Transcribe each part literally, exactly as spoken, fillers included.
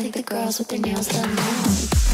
think the girls with their nails done now.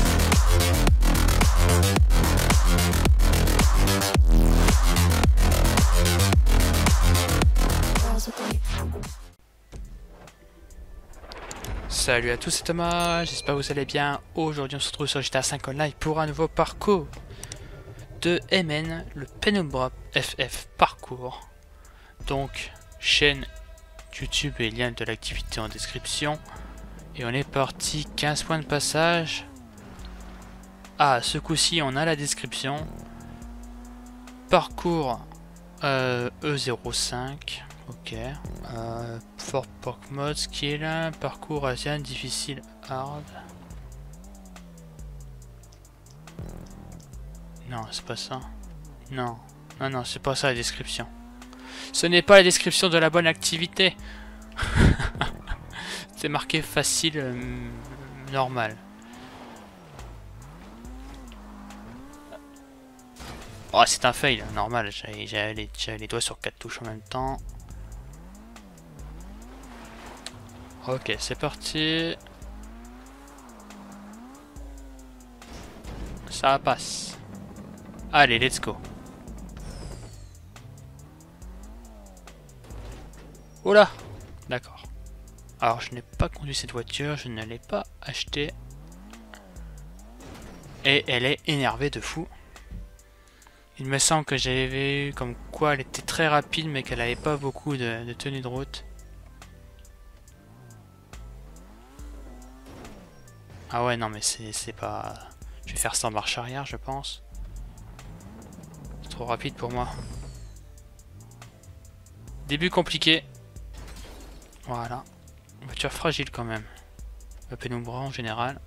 Salut à tous, c'est Thomas, j'espère que vous allez bien. Aujourd'hui on se retrouve sur G T A cinq Online pour un nouveau parcours de M N, le Penumbra F F Parcours. Donc chaîne YouTube et lien de l'activité en description. Et on est parti, quinze points de passage. Ah, ce coup-ci on a la description. Parcours euh, E zéro cinq. Ok. Euh, Fort Pork Mode, skill, parcours Asian, difficile, hard. Non, c'est pas ça. Non, non, non, c'est pas ça la description. Ce n'est pas la description de la bonne activité. C'est marqué facile, euh, normal. Oh, c'est un fail, normal. J'avais les, les doigts sur quatre touches en même temps. Ok, c'est parti. Ça passe. Allez, let's go. Oula, d'accord. Alors, je n'ai pas conduit cette voiture, je ne l'ai pas achetée. Et elle est énervée de fou. Il me semble que j'avais vu comme quoi elle était très rapide, mais qu'elle n'avait pas beaucoup de, de tenue de route. Ah ouais, non mais c'est pas... Je vais faire ça en marche arrière, je pense. C'est trop rapide pour moi. Début compliqué. Voilà. Voiture fragile quand même. Le Penumbra en général.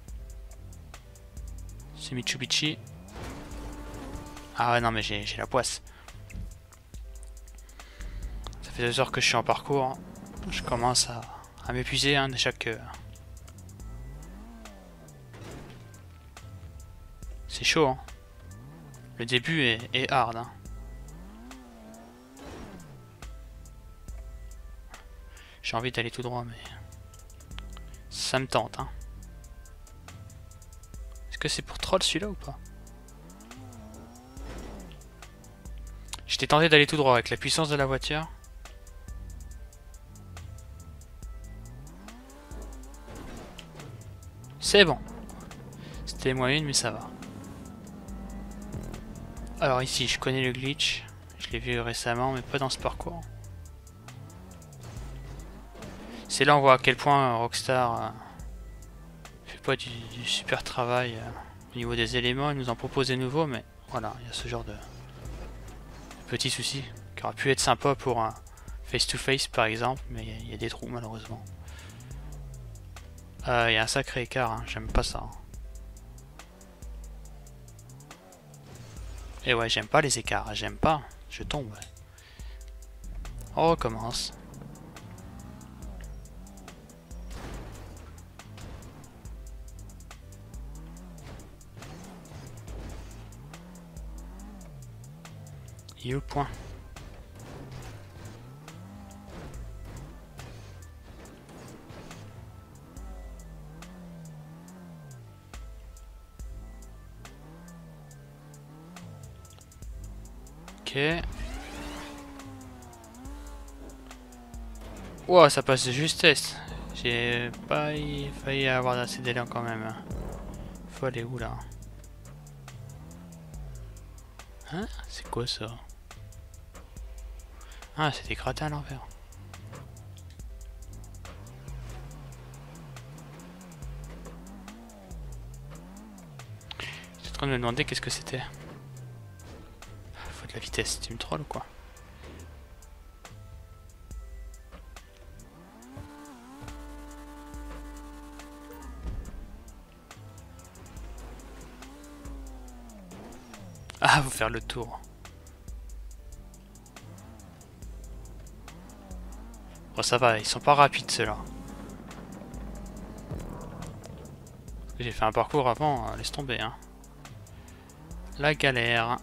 C'est Mitsubishi. Ah ouais, non mais j'ai la poisse. Ça fait deux heures que je suis en parcours. Hein. Je commence à, à m'épuiser hein, de chaque... C'est chaud, hein. Le début est, est hard, hein. J'ai envie d'aller tout droit, mais... Ça me tente, hein. Est-ce que c'est pour troll celui-là ou pas? J'étais tenté d'aller tout droit avec la puissance de la voiture. C'est bon. C'était moyen, mais ça va. Alors ici, je connais le glitch, je l'ai vu récemment, mais pas dans ce parcours. C'est là on voit à quel point Rockstar euh, fait pas du, du super travail euh, au niveau des éléments, il nous en propose des nouveaux, mais voilà, il y a ce genre de, de petits soucis qui auraient pu être sympa pour un face-to-face par exemple, mais il y, y a des trous malheureusement. Euh, il y a un sacré écart, hein, j'aime pas ça. Hein. Et ouais, j'aime pas les écarts, j'aime pas, je tombe. On recommence. Il est au point. Ok. Wow, ça passe de justesse. J'ai pas failli avoir assez d'élan quand même. Faut aller où là? Hein? C'est quoi ça? Ah, c'est des gratins à l'envers. J'étais en train de me demander qu'est-ce que c'était. Faut de la vitesse, tu me trolles ou quoi? Ah, faut faire le tour. Bon, ça va, ils sont pas rapides ceux-là. J'ai fait un parcours avant, laisse tomber. Hein. La galère.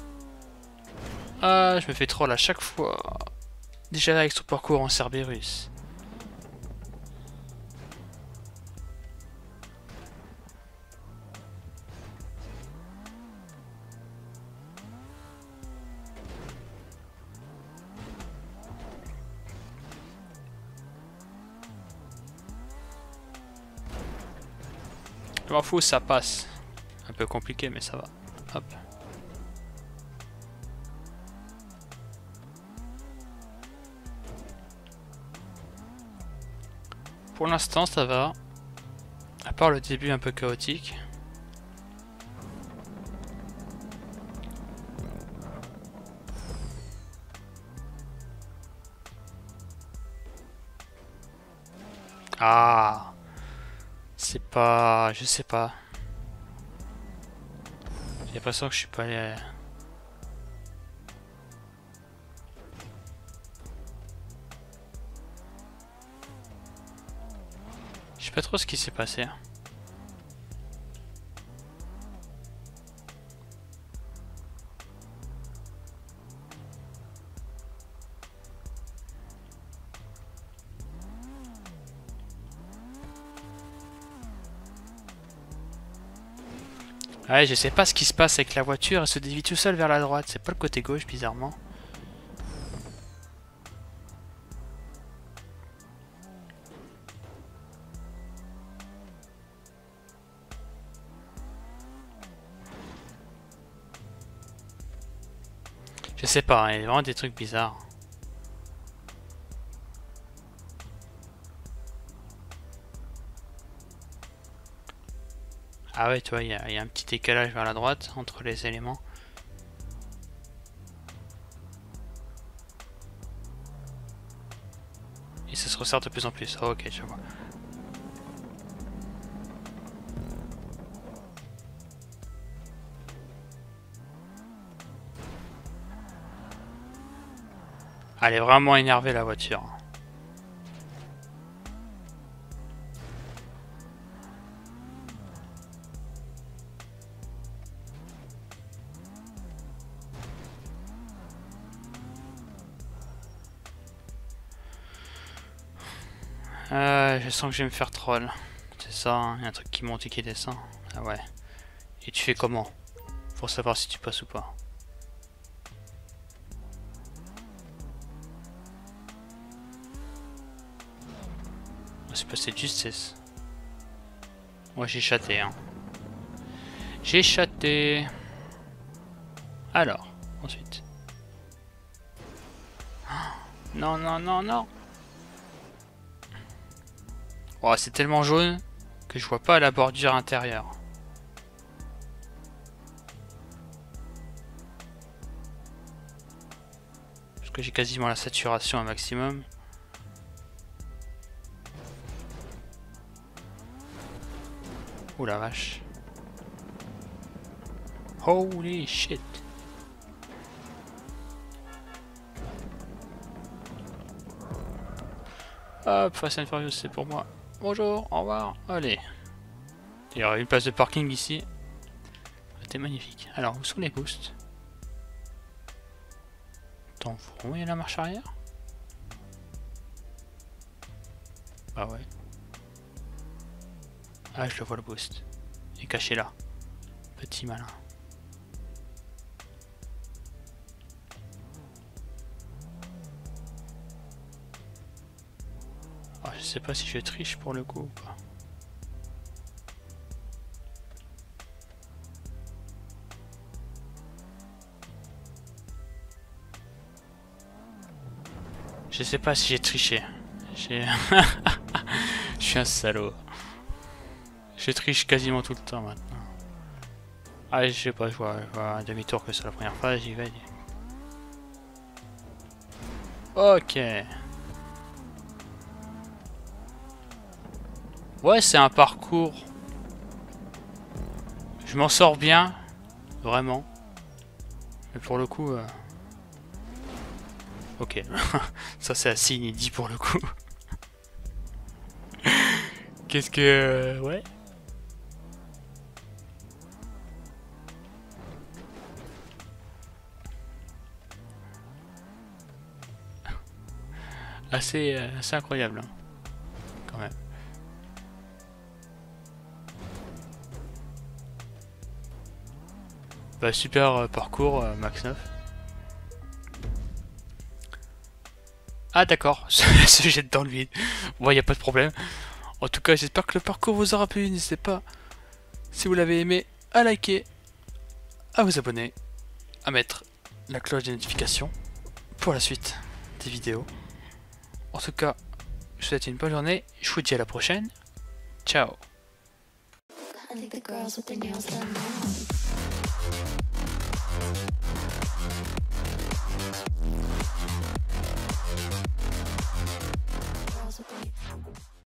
Ah, je me fais troll à chaque fois. Déjà avec son parcours en Cerberus. Je m'en fous, ça passe. Un peu compliqué, mais ça va. Hop. Pour l'instant, ça va. À part le début un peu chaotique. Ah, c'est pas... Je sais pas. J'ai l'impression que je suis pas allé... Je sais pas trop ce qui s'est passé. Ouais, je sais pas ce qui se passe avec la voiture, elle se dévie tout seul vers la droite, c'est pas le côté gauche bizarrement. Je sais pas, il y a vraiment des trucs bizarres. Ah ouais, tu vois, il y, y a un petit décalage vers la droite entre les éléments. Et ça se resserre de plus en plus. Oh, ok, je vois. Elle est vraiment énervée la voiture. Euh, je sens que je vais me faire troll. C'est ça, hein, y a un truc qui monte et qui descend. Ah ouais. Et tu fais comment? Pour savoir si tu passes ou pas. C'est passé de justesse. Moi j'ai chaté, hein. J'ai chaté. Alors, ensuite. Non, non, non, non. Oh, c'est tellement jaune que je vois pas la bordure intérieure. Parce que j'ai quasiment la saturation un maximum. Oh la vache. Holy shit. Hop, Fast and Furious, c'est pour moi. Bonjour, au revoir, allez. Il y aura une place de parking ici. C'était magnifique. Alors, où sont les boosts? Attends, vous voyez la marche arrière? Ah ouais. Ah, je le vois le boost. Il est caché là. Petit malin. Oh, je sais pas si je triche pour le coup ou pas. Je sais pas si j'ai triché. J'ai... Je suis un salaud. Je triche quasiment tout le temps maintenant. Ah, je sais pas, je vois, je vois un demi-tour que c'est la première fois, j'y vais. Ok. Ouais, c'est un parcours. Je m'en sors bien. Vraiment. Mais pour le coup... Euh... Ok. Ça c'est assez inédit pour le coup. Qu'est-ce que... Euh... Ouais. Assez, euh, assez incroyable. Hein. Quand même. Bah, super euh, parcours, euh, Max neuf. Ah d'accord, se jette dans le vide. Bon, y a pas de problème. En tout cas, j'espère que le parcours vous aura plu. N'hésitez pas si vous l'avez aimé, à liker, à vous abonner, à mettre la cloche des notifications pour la suite des vidéos. En tout cas, je vous souhaite une bonne journée, je vous dis à la prochaine, ciao. I think the girls with their nails done now. Girls with their